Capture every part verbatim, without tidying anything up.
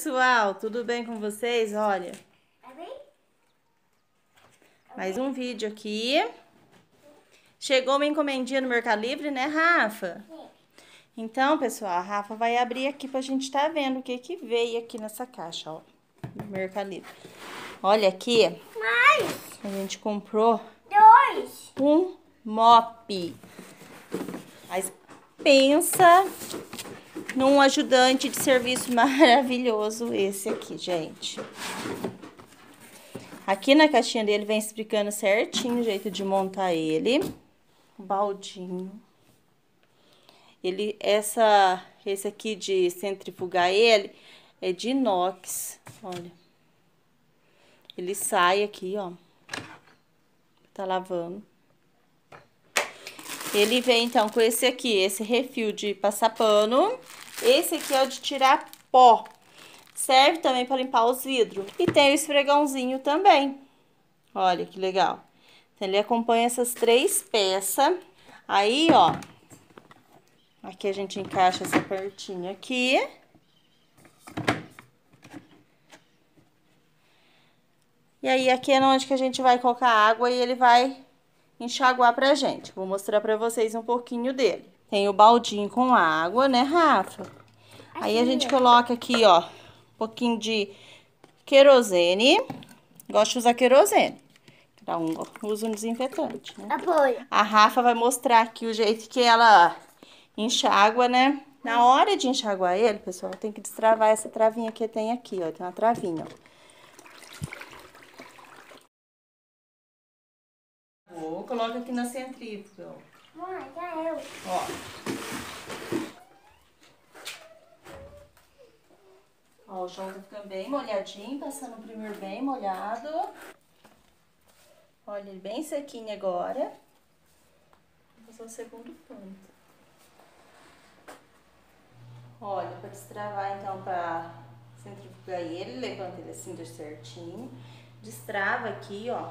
pessoal, tudo bem com vocês? Olha, mais um vídeo aqui. Chegou uma encomendinha no Mercado Livre, né, Rafa? Sim. Então, pessoal, a Rafa vai abrir aqui pra gente tá vendo o que que veio aqui nessa caixa, ó, do Mercado Livre. Olha aqui, Mais a gente comprou dois. um mop. Mas pensa num ajudante de serviço maravilhoso esse aqui, gente. Aqui na caixinha dele vem explicando certinho o jeito de montar ele. O baldinho. Ele, essa, esse aqui de centrifugar ele é de inox, olha. Ele sai aqui, ó. Tá lavando. Ele vem, então, com esse aqui, esse refil de passar pano. Esse aqui é o de tirar pó. Serve também para limpar os vidros. E tem o esfregãozinho também. Olha que legal. Então, ele acompanha essas três peças. Aí, ó. Aqui a gente encaixa essa partinha aqui. E aí, aqui é onde que a gente vai colocar água e ele vai enxaguar pra gente. Vou mostrar pra vocês um pouquinho dele. Tem o baldinho com água, né, Rafa? Aí a gente coloca aqui, ó, um pouquinho de querosene. Gosto de usar querosene. Cada um usa um desinfetante, né? Apoio. A Rafa vai mostrar aqui o jeito que ela enxágua, né? Na hora de enxaguar ele, pessoal, tem que destravar essa travinha que tem aqui, ó. Tem uma travinha, ó. Vou, coloca aqui na centrífuga, ó. Mãe, já eu. Ó. Ó, o chão tá ficando bem molhadinho, passando o primeiro bem molhado. Olha, ele bem sequinho agora. Vou passar o segundo pano. Olha, para destravar, então, para centrifugar ele, levanta ele assim de certinho. Destrava aqui, ó.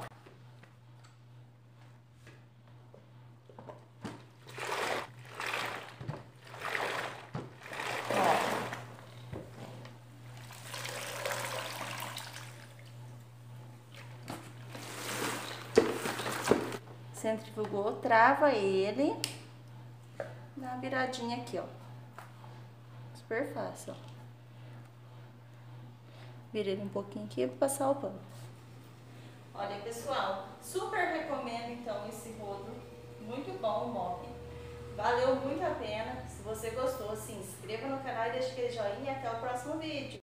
Centrifugou, trava ele, dá uma viradinha aqui, ó. Super fácil, ó. Vira ele um pouquinho aqui pra passar o pano. Olha, pessoal, super recomendo, então, esse rodo. Muito bom o mop. Valeu muito a pena. Se você gostou, se inscreva no canal e deixe aquele joinha e até o próximo vídeo.